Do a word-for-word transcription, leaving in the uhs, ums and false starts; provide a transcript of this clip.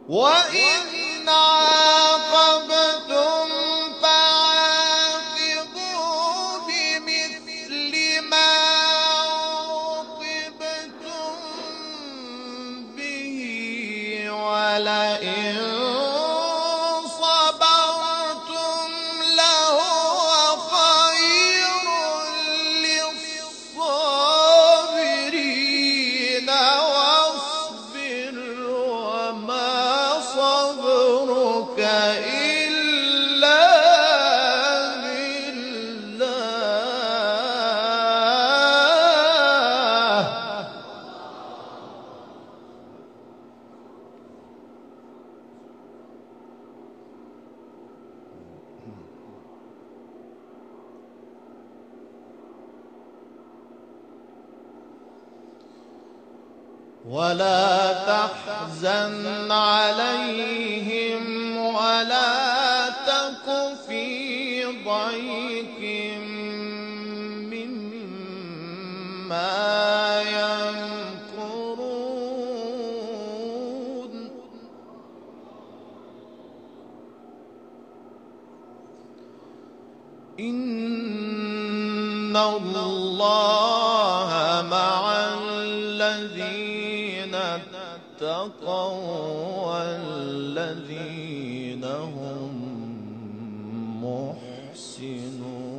وإن عاقبتم فعاقبوا بمثل ما عوقبتم به ولئن صبرتم لهو خير للصابرين واصبر وما صبرك إلا بالله. ولا تحزن عليهم ولا تك في ضيق مما يمكرون. إن الله مع الذين اتقوا والذين هم محسنون.